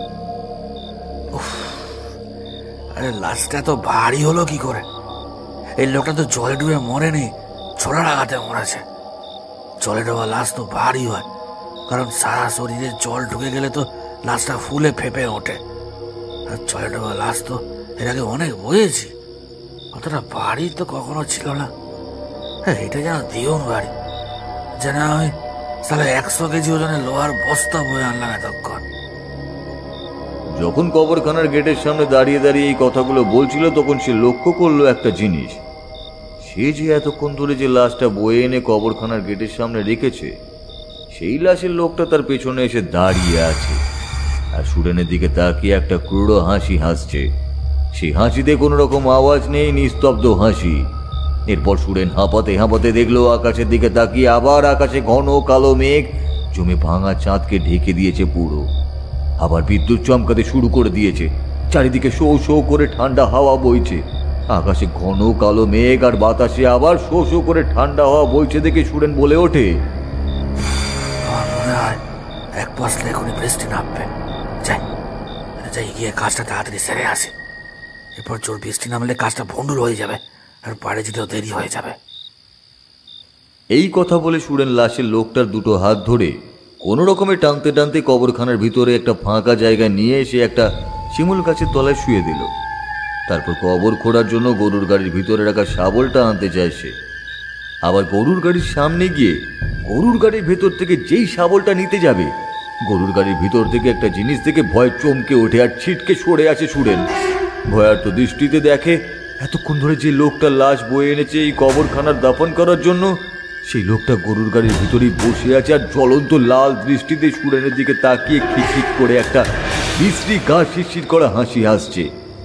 আরে লাশটা তো ভারী হলো কি করে? এই লোকটা তো জলে ডুবে মরেনি, ছোড়ার আঘাতে মরেছে। জলে ডোবা লাশ তো ভারী হয়, কারণ সারা শরীরে জল ঢুকে গেলে তো লাশটা ফুলে ফেপে ওঠে। আর জলে ডোবা লাশ তো এর আগে অনেক বয়েছি, অতটা ভারী তো কখনো ছিল না। হ্যাঁ, এটা যেন দিওন ভারী, যেন আমি তাহলে একশো কেজি ওজনের লোহার বস্তা বয়ে আনলাম এতক্ষণ। যখন কবরখানার গেটের সামনে দাঁড়িয়ে দাঁড়িয়ে এই কথাগুলো বলছিল, তখন সে লক্ষ্য করলো একটা জিনিস। সে যে এতক্ষণ ধরে যে লাশটা বয়ে এনে কবরখানার গেটের সামনে রেখেছে, সেই লাশের লোকটা তার পেছনে এসে দাঁড়িয়ে আছে আর সুরেনের দিকে তাকিয়ে একটা ক্রূর হাসি হাসছে। সেই হাসিতে কোনো রকম আওয়াজ নেই, নিস্তব্ধ হাসি। এরপর সুরেন হাঁপাতে হাঁপাতে দেখলো আকাশের দিকে তাকিয়ে আবার আকাশে ঘন কালো মেঘ জমে ভাঙা চাঁদকে ঢেকে দিয়েছে পুরো। আবার বিদ্যুৎ চমকাতে শুরু করে দিয়েছে, চারিদিকে শো শো করে ঠান্ডা হাওয়া বইছে। আকাশে ঘন কালো মেঘ আর বাতাসে আবার শো শো করে ঠান্ডা হাওয়া বইছে দেখে সুরেন বলে ওঠে, আমার মনে হয় এক বছর এখনই বৃষ্টি নামবে। যাই যাই গিয়ে কাজটা তাড়াতাড়ি সেরে আসে, এরপর জোর বৃষ্টি নামলে কাজটা ভণ্ডুল হয়ে যাবে আর বাড়ি যেতেও দেরি হয়ে যাবে। এই কথা বলে সুরেন লাশের লোকটার দুটো হাত ধরে কোনো রকমে টানতে টানতে কবরখানার ভিতরে একটা ফাঁকা জায়গা নিয়ে এসে একটা শিমুল গাছের তলায় শুয়ে দিল। তারপর কবর খোঁড়ার জন্য গরুর গাড়ির ভিতরে রাখা শাবলটা আনতে চায় সে। আবার গরুর গাড়ির সামনে গিয়ে গরুর গাড়ির ভেতর থেকে যেই শাবলটা নিতে যাবে, গরুর গাড়ির ভিতর থেকে একটা জিনিস দেখে ভয় চমকে ওঠে আর ছিটকে সরে আসে সুরেন। ভয়ার্ত দৃষ্টিতে দেখে এতক্ষণ ধরে যে লোকটা লাশ বয়ে এনেছে এই কবরখানার দাফন করার জন্য, সেই লোকটা গরুর গাড়ির ভিতরেই বসে আছে আর জ্বলন্ত লাল দৃষ্টিতে সুরেনের দিকে তাকিয়ে খিকখিক করে একটা বিশ্রী গা শিরশির করা হাসি হাসছে।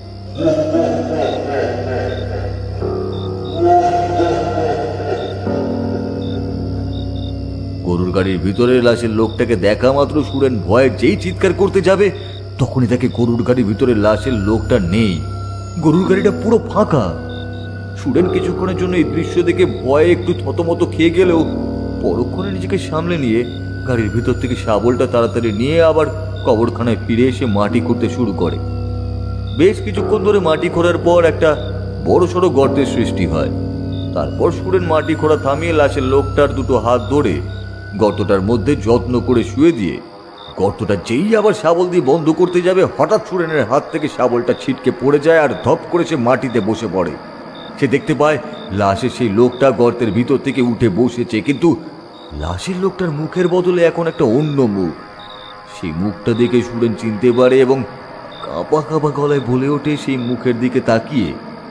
গরুর গাড়ির ভিতরে লাশের লোকটাকে দেখা মাত্র সুরেন ভয়ে যেই চিৎকার করতে যাবে, তখনই তাকে গরুর গাড়ির ভিতরে লাশের লোকটা নেই। গরুর গাড়িটা পুরো ফাঁকা। সুরেন কিছুক্ষণের জন্য এই দৃশ্য দেখে ভয়ে একটু থতমত খেয়ে গেলেও পরক্ষণে নিজেকে সামলে নিয়ে গাড়ির ভিতর থেকে শাবলটা তাড়াতাড়ি নিয়ে আবার কবরখানায় ফিরে এসে মাটি খুঁড়তে শুরু করে। বেশ কিছুক্ষণ ধরে মাটি খোঁড়ার পর একটা বড় সড়ো গর্তের সৃষ্টি হয়। তারপর সুরেন মাটি খোঁড়া থামিয়ে লাশের লোকটার দুটো হাত ধরে গর্তটার মধ্যে যত্ন করে শুয়ে দিয়ে গর্তটা যেই আবার শাবল দিয়ে বন্ধ করতে যাবে, হঠাৎ সুরেনের হাত থেকে শাবলটা ছিটকে পড়ে যায় আর ধপ করে সে মাটিতে বসে পড়ে। সে দেখতে পায় লাশের সেই লোকটা গর্তের ভিতর থেকে উঠে বসেছে, কিন্তু লাশের লোকটার মুখের বদলে এখন একটা অন্য মুখ। সেই মুখটা দেখে সুরেন চিনতে পারে এবং কাঁপা কাঁপা গলায় বলে ওঠে সেই মুখের দিকে তাকিয়ে,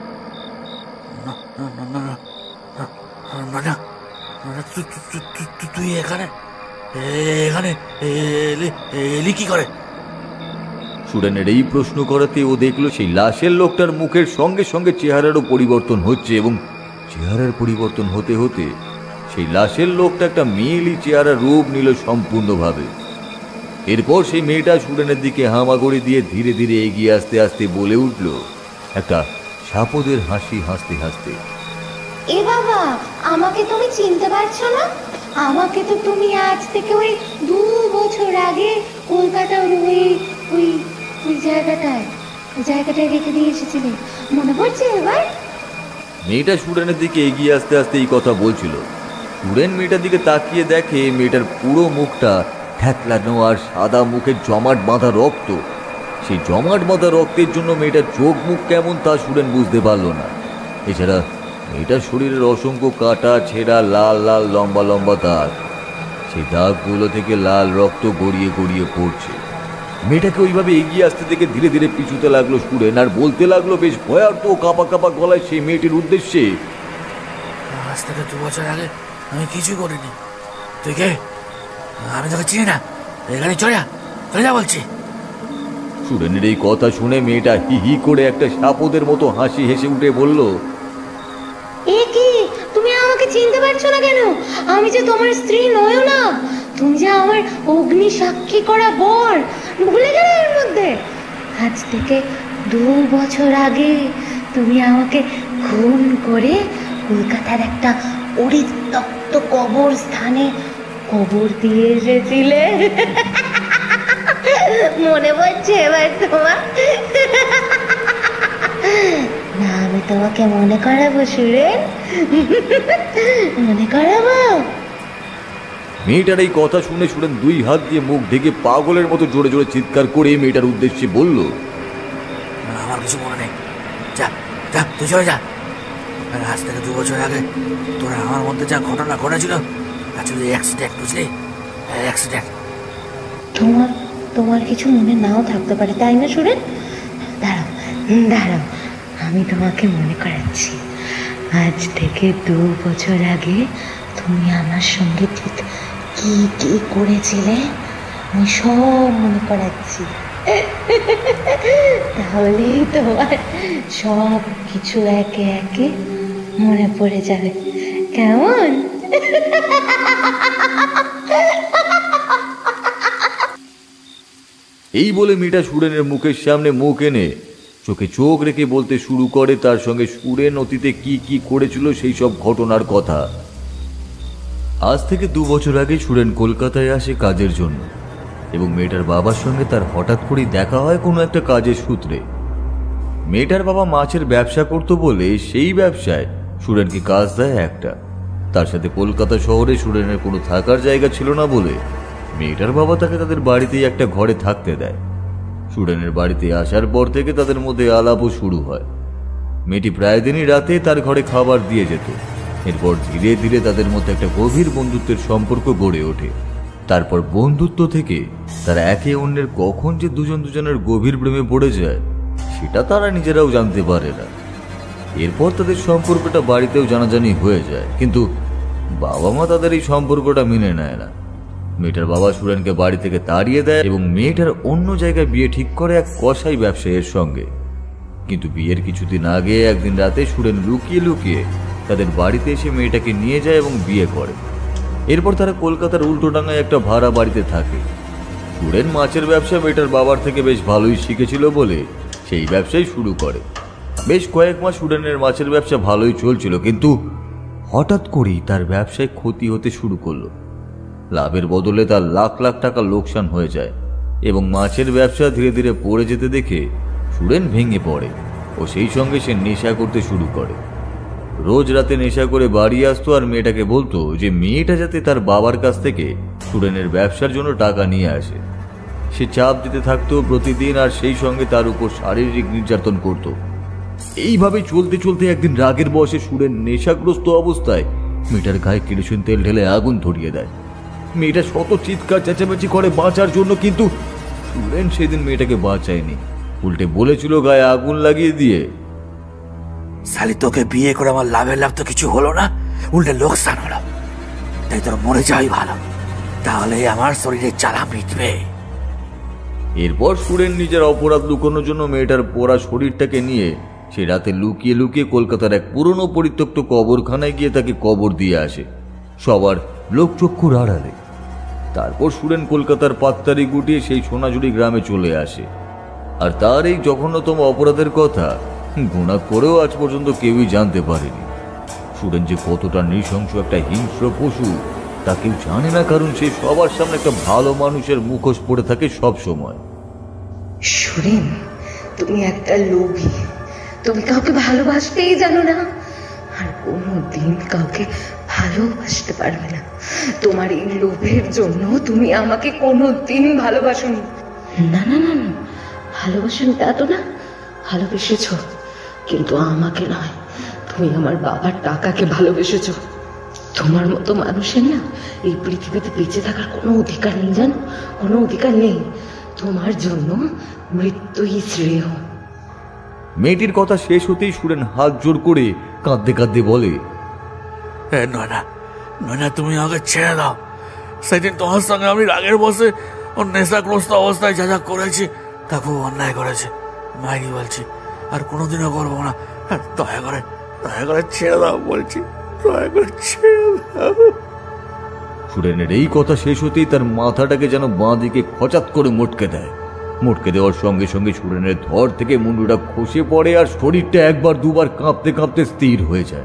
তুই এখানে এখানে এলি কি করে? সুরেনের এই প্রশ্ন করাতে ও দেখলো সেই লাশের লোকটার মুখের সঙ্গে সঙ্গে চেহারারও পরিবর্তন হচ্ছে এবং চেহারার পরিবর্তন হতে হতে সেই লাশের লোকটা একটা মেয়েলি চেহারা রূপ নিল সম্পূর্ণভাবে। এরপর সেই মেয়েটা সুরেনের দিকে হামাগুড়ি দিয়ে ধীরে ধীরে এগিয়ে আসতে আসতে বলে উঠল একটা সাপদের হাসি হাসতে হাসতে, এ বাবা, আমাকে তুমি চিনতে পারছো না? আমাকে তো তুমি আজ থেকে ওই দু বছর আগে কলকাতার ওই ওই ওই জায়গাটায় ওই জায়গাটায় রেখে দিয়ে এসেছিলে, মনে পড়ছে এবার? মেয়েটা সুরেনের দিকে এগিয়ে আসতে আসতে এই কথা বলছিল। সুরেন মেয়েটার দিকে তাকিয়ে দেখে মেয়েটার পুরো মুখটা ঠ্যাকলানো আর সাদা মুখের জমাট বাঁধা রক্ত। সেই জমাট বাঁধা রক্তের জন্য মেয়েটার চোখ মুখ কেমন তা সুরেন বুঝতে পারল না। এছাড়া মেয়েটার শরীরের অসংখ্য কাটা ছেঁড়া লাল লাল লম্বা লম্বা দাগ, সেই দাগগুলো থেকে লাল রক্ত গড়িয়ে গড়িয়ে পড়ছে। মেয়েটাকে ওইভাবে এগিয়ে আসতে থেকে ধীরে ধীরে পিছুতে লাগলো সুরেন, আর বলতে লাগলো বেশ ভয়ার্থ কাঁপা কাঁপা গলায় সেই মেয়েটির উদ্দেশ্যে, আজ থেকে দু বছর আগে আমি কিছু করিনি। তুই কে? আমি তোকে চিনি না, এখানে চলে যা, চলে যা বলছি। সুরেনের এই কথা শুনে মেয়েটা হি হি করে একটা সাপদের মতো হাসি হেসে উঠে বলল, এ কি, তুমি আমাকে চিনতে পারছো না কেন? আমি যে তোমার স্ত্রী নয়ও না, তুমি যে আমার অগ্নি সাক্ষী করা বর, ভুলে গেলে এর মধ্যে? আজ থেকে দু বছর আগে তুমি আমাকে খুন করে কলকাতার একটা পরিত্যক্ত কবর স্থানে কবর দিয়ে এসেছিলে। মনে পড়ছে এবার তোমার? না, আমি তোমাকে মনে করাবো সুরেন, মনে করাবো। মেয়েটার এই কথা শুনে সুরেন দুই হাত দিয়ে মুখ ঢেকে পাগলের মতো জোরে জোরে চিৎকার করে মেয়েটার উদ্দেশ্যে বলল, আমার কিছু মনে নেই, যা যা তুই চলে যা। আজ থেকে দু বছর আগে তোরা আমার মধ্যে যা ঘটনা ঘটেছিল আসলে অ্যাক্সিডেন্ট, বুঝলি? অ্যাক্সিডেন্ট। তোমার তোমার কিছু মনে নাও থাকতে পারে, তাই না সুরেন? দাঁড়াও দাঁড়াও, আমি তোমাকে মনে করাচ্ছি। আজ থেকে দু বছর আগে তুমি আমার সঙ্গে ঠিক কি কি করেছিলে আমি সব মনে করাচ্ছি। তাহলেই তোমার সব কিছু একে একে মনে পড়ে যাবে, কেমন? এই বলে মেয়েটা সুরেনের মুখের সামনে মুখ এনে চোখে চোখ রেখে বলতে শুরু করে তার সঙ্গে সুরেন অতীতে কি কি করেছিল সেই সব ঘটনার কথা। আজ থেকে দু বছর আগে সুরেন কলকাতায় আসে কাজের জন্য, এবং মেয়েটার বাবার সঙ্গে তার হঠাৎ করেই দেখা হয় কোনো একটা কাজের সূত্রে। মেয়েটার বাবা মাছের ব্যবসা করতো বলে সেই ব্যবসায় সুরেনকে কাজ দেয় একটা। তার সাথে কলকাতা শহরে সুরেনের কোনো থাকার জায়গা ছিল না বলে মেয়েটার বাবা তাকে তাদের বাড়িতেই একটা ঘরে থাকতে দেয়। সুরেনের বাড়িতে আসার পর থেকে তাদের মধ্যে আলাপও শুরু হয়। মেয়েটি প্রায় দিনই রাতে তার ঘরে খাবার দিয়ে যেত। এরপর ধীরে ধীরে তাদের মধ্যে একটা গভীর বন্ধুত্বের সম্পর্ক গড়ে ওঠে। তারপর বন্ধুত্ব থেকে তারা একে অন্যের কখন যে দুজন দুজনের গভীর প্রেমে পড়ে যায় সেটা তারা নিজেরাও জানতে পারে না। এরপর তাদের সম্পর্কটা বাড়িতেও জানাজানি হয়ে যায়, কিন্তু বাবা মা তাদের এই সম্পর্কটা মেনে নেয় না। মেয়েটার বাবা সুরেনকে বাড়ি থেকে তাড়িয়ে দেয় এবং মেয়েটার অন্য জায়গায় বিয়ে ঠিক করে এক কসাই ব্যবসায়ীর সঙ্গে। কিন্তু বিয়ের কিছুদিন আগে একদিন রাতে সুরেন লুকিয়ে লুকিয়ে তাদের বাড়িতে এসে মেয়েটাকে নিয়ে যায় এবং বিয়ে করে। এরপর তারা কলকাতার উল্টোডাঙ্গায় একটা ভাড়া বাড়িতে থাকে। সুরেন মাছের ব্যবসা মেয়েটার বাবার থেকে বেশ ভালোই শিখেছিল বলে সেই ব্যবসাই শুরু করে। বেশ কয়েক মাস সুরেনের মাছের ব্যবসা ভালোই চলছিল, কিন্তু হঠাৎ করেই তার ব্যবসায় ক্ষতি হতে শুরু করলো। লাভের বদলে তার লাখ লাখ টাকা লোকসান হয়ে যায় এবং মাছের ব্যবসা ধীরে ধীরে পড়ে যেতে দেখে সুরেন ভেঙে পড়ে ও সেই সঙ্গে সে নেশা করতে শুরু করে। রোজ রাতে নেশা করে বাড়ি আসতো আর মেয়েটাকে বলতো যে মেয়েটা যাতে তার বাবার কাছ থেকে সুরেনের ব্যবসার জন্য টাকা নিয়ে আসে। সে চাপ দিতে থাকতো প্রতিদিন, আর সেই সঙ্গে তার উপর শারীরিক নির্যাতন করত। এইভাবে চলতে চলতে একদিন রাগের বশে সুরেন নেশাগ্রস্ত অবস্থায় মেয়েটার গায়ে কেরোসিন তেল ঢেলে আগুন ধরিয়ে দেয়। মেয়েটা শত চিৎকার চেঁচামেচি করে বাঁচার জন্য, কিন্তু সুরেন সেদিন মেয়েটাকে বাঁচায়নি, উল্টে বলেছিল গায়ে আগুন লাগিয়ে দিয়ে, শালি তোকে বিয়ে করে আমার লাভের লাভ তো কিছু হলো না, উল্টে লোকসান হলো, তাই তোর মরে যাওয়াই ভালো, তাহলে আমার শরীরে জ্বালা মিটবে। এরপর সুরেন নিজের অপরাধ লুকানোর জন্য মেয়েটার পোড়া শরীরটাকে নিয়ে সে রাতে লুকিয়ে লুকিয়ে কলকাতার এক পুরনো পরিত্যক্ত কবরখানায় গিয়ে তাকে কবর দিয়ে আসে, সবার লোকচক্ষুর আড়ালে। তারপর সুরেন কলকাতার পাত্তারি গুটিয়ে সেই সোনাঝুরি গ্রামে চলে আসে। আর তার এই জঘন্যতম অপরাধের কথা গুণা করেও আজ পর্যন্ত কেউই জানতে পারেনি। সুরেন যে কতটা নৃশংস একটা হিংস্র পশু তা কেউ জানে না, কারণ সে সবার সামনে একটা ভালো মানুষের মুখোশ পড়ে থাকে সব সময়। সুরেন, তুমি একটা লোভী। তুমি কাউকে ভালোবাসতেই জানো না, আর কোনো দিন কাউকে ভালোবাসতে পারবে না। তোমার এই লোভের জন্য তুমি আমাকে কোনো দিন ভালোবাসোনি। না না না না, ভালোবাসোনি তা তো না, ভালোবেসেছ, কিন্তু আমাকে নয়। তুমি আমার বাবার টাকাকে ভালোবেসেছো। তোমার মতো মানুষের না এই পৃথিবীতে বেঁচে থাকার কোনো অধিকার নেই, জানো, কোনো অধিকার নেই। তোমার জন্য মৃত্যুই শ্রেয়। মেয়েটির কথা শেষ হতেই সুরেন হাত জোর করে কাঁদতে কাঁদতে বলে, হ্যাঁ নয়না, নয়না তুমি আমাকে ছেড়ে দাও। সেদিন তোমার সঙ্গে আমি রাগের বসে ওর নেশাগ্রস্ত অবস্থায় যা যা করেছি তা খুব অন্যায় করেছে, মাইরি বলছি, আর কোনোদিনও করবো না। দয়া করে দয়া করে ছেড়ে দাও বলছি, দয়া করে ছেড়ে দাও। সুরেনের এই কথা শেষ হতেই তার মাথাটাকে যেন বাঁ দিকে খচাত করে মোটকে দেয়। মোটকে দেওয়ার সঙ্গে সঙ্গে সুরেনের ধর থেকে মুন্ডুটা খসে পড়ে আর শরীরটা একবার দুবার কাঁপতে কাঁপতে স্থির হয়ে যায়।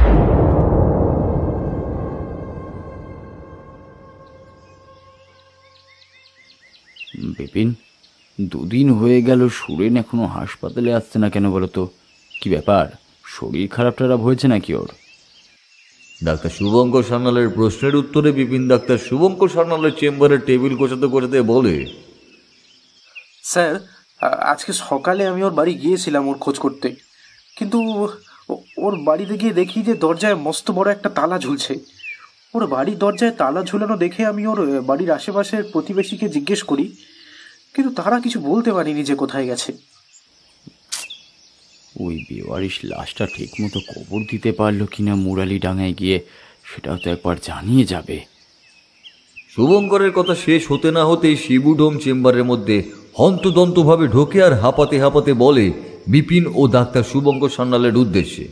বিপিন, দুদিন হয়ে গেল সুরেন এখনো হাসপাতালে আসছে না কেন বলো তো? কি ব্যাপার, শরীর খারাপ টারাপ হয়েছে নাকি ওর? ডাক্তার শুভঙ্কর সান্যালের প্রশ্নের উত্তরে বিপিন ডাক্তার শুভঙ্কর সান্যালের চেম্বারের টেবিল গোছাতে গোছাতে বলে, স্যার, আজকে সকালে আমি ওর বাড়ি গিয়েছিলাম ওর খোঁজ করতে, কিন্তু ওর বাড়িতে গিয়ে দেখি যে দরজায় মস্ত বড় একটা তালা ঝুলছে। ওর বাড়ির দরজায় তালা ঝুলানো দেখে আমি ওর বাড়ির আশেপাশের প্রতিবেশীকে জিজ্ঞেস করি, কিন্তু তারা কিছু বলতে পারেনি যে কোথায় গেছে। ওই বেওয়ারিশ লাশটা ঠিক মতো কবর দিতে পারলো কিনা মুরালি ডাঙায় গিয়ে, সেটাও তো একবার জানিয়ে যাবে। শুভঙ্করের কথা শেষ হতে না হতেই শিবু ডোম চেম্বারের মধ্যে হন্তদন্তভাবে ঢোকে আর হাঁপাতে হাঁপাতে বলে বিপিন ও ডাক্তার শুভঙ্কর সান্যালের উদ্দেশ্যে,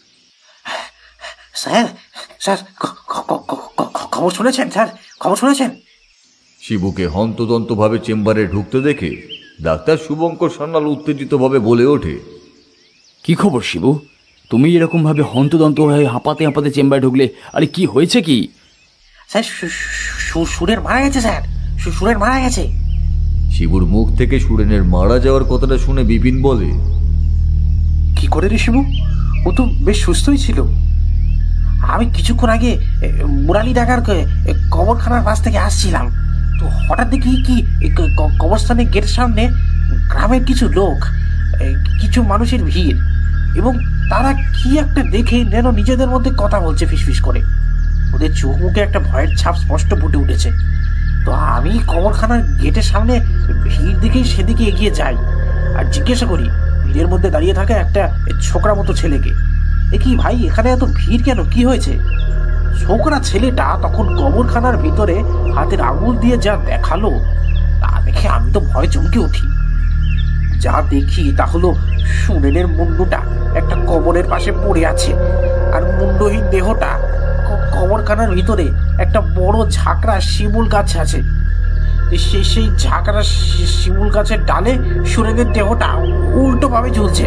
স্যার স্যার খবর শুনেছেন? স্যার খবর শুনেছেন? শিবুকে হন্তদন্তভাবে চেম্বারে ঢুকতে দেখে ডাক্তার শুভঙ্কর সান্যাল উত্তেজিতভাবে বলে ওঠে, কি খবর শিবু? তুমি এরকম ভাবে হন্তদন্ত হয়ে হাঁপাতে হাঁপাতে চেম্বারে ঢুকলে? আরে কি হয়েছে কি? স্যার, সুরের মারা গেছে স্যার, সুরের মারা গেছে। শিবুর মুখ থেকে সুরেনের মারা যাওয়ার কথাটা শুনে বিপিন বলে, কি করে রে শিবু? ও তো বেশ সুস্থই ছিল। আমি কিছুক্ষণ আগে মুরালি ডাকার কবরখানার পাশ থেকে আসছিলাম, তো হঠাৎ দেখি কি কবরস্থানের গেটের সামনে গ্রামের কিছু লোক, কিছু মানুষের ভিড়, এবং তারা কি একটা দেখে যেন নিজেদের মধ্যে কথা বলছে ফিসফিস করে। ওদের চোখ মুখে একটা ভয়ের ছাপ স্পষ্ট ফুটে উঠেছে। তো আমি কবরখানার গেটের সামনে ভিড় দেখেই সেদিকে এগিয়ে যাই আর জিজ্ঞাসা করি ভিড়ের মধ্যে দাঁড়িয়ে থাকা একটা ছোকরা মতো ছেলেকে, এ কি ভাই, এখানে এত ভিড় কেন, কি হয়েছে? ছোকরা ছেলেটা তখন কবরখানার ভিতরে হাতের আঙুল দিয়ে যা দেখালো তা দেখে আমি তো ভয় চমকে উঠি। যা দেখি তা হলো সুরেনের মুন্ডুটা একটা কবরের পাশে পড়ে আছে, আর মুন্ডহীন দেহটা কবরখানার ভিতরে একটা বড় ঝাঁকড়া শিমুল গাছ আছে। সেই সেই ঝাঁকড়া শিমুল গাছের ডালে সুরেনের দেহটা উল্টো ভাবে ঝুলছে।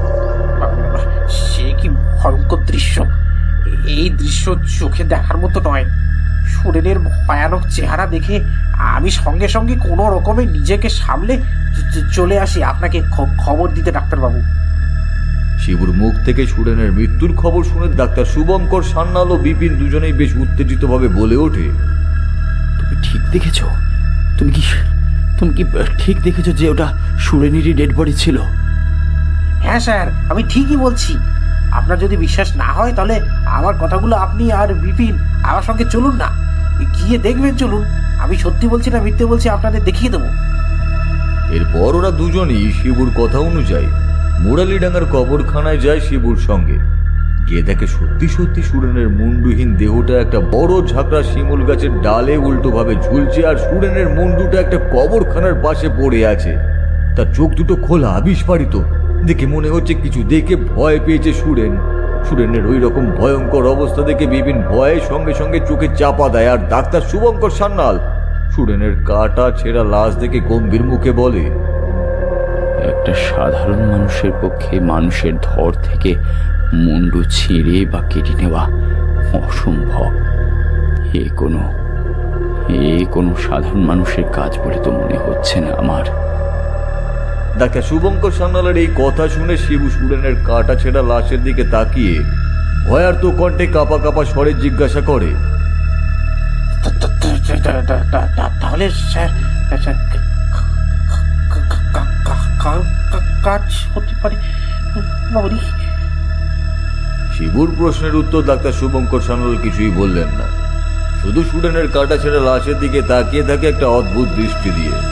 সে কি ভয়ঙ্কর দৃশ্য! এই দৃশ্য চোখে দেখার মতো নয়। সুরেনের ভয়ানক চেহারা দেখে আমি সঙ্গে সঙ্গে কোনো রকমে নিজেকে সামলে চলে আসি আপনাকে খবর দিতে ডাক্তারবাবু। শিবুর মুখ থেকে সুরেনের মৃত্যুর খবর শুনে ডাক্তার শুভঙ্কর সান্যাল ও বিপিন দুজনেই বেশ উত্তেজিতভাবে বলে ওঠে, তুমি ঠিক দেখেছো? তুমি কি তুমি কি ঠিক দেখেছো যে ওটা সুরেনেরই ডেড বডি ছিল? হ্যাঁ স্যার, আমি ঠিকই বলছি। আপনার যদি বিশ্বাস না হয় তাহলে আমার কথাগুলো আপনি আর বিপিন আমার সঙ্গে চলুন না, গিয়ে দেখবেন। চলুন, আমি সত্যি বলছি না মিথ্যে বলছি আপনাদের দেখিয়ে দেবো। এরপর ওরা দুজনই শিবুর কথা অনুযায়ী মুরালিডাঙ্গার কবরখানায় যায় শিবুর সঙ্গে। গিয়ে দেখে সত্যি সত্যি সুরেনের মুন্ডুহীন দেহটা একটা বড় ঝাঁকড়া শিমুল গাছের ডালে উল্টোভাবে ঝুলছে, আর সুরেনের মুন্ডুটা একটা কবরখানার পাশে পড়ে আছে। তার চোখ দুটো খোলা, বিস্ফারিত, দেখে মনে হচ্ছে কিছু দেখে ভয় পেয়েছে সুরেন। সুরেনের ওই রকম ভয়ঙ্কর অবস্থা দেখে বিপিন ভয়ে সঙ্গে সঙ্গে চোখে চাপা দেয়, আর ডাক্তার শুভঙ্কর সান্যাল সুরেনের কাটা ছেঁড়া লাশ দেখে গম্ভীর মুখে বলে, একটা সাধারণ মানুষের পক্ষে মানুষের ধর থেকে মুন্ডু ছিঁড়ে বা কেটে নেওয়া অসম্ভব। এ কোনো এ কোনো সাধারণ মানুষের কাজ বলে তো মনে হচ্ছে না আমার। ডাক্তার শুভঙ্কর সান্যালের এই কথা শুনে শিবু সুরেনের কাটা ছেঁড়া লাশের দিকে তাকিয়ে ভয়ার্ত কণ্ঠে কাঁপা কাঁপা স্বরে জিজ্ঞাসা করে, তাহলে স্যার কাজ হতে পারে। শিবুর প্রশ্নের উত্তর ডাক্তার শুভঙ্কর সান্যাল কিছুই বললেন না, শুধু সুরেনের কাটা ছেঁড়া লাশের দিকে তাকিয়ে থাকে একটা অদ্ভুত দৃষ্টি দিয়ে।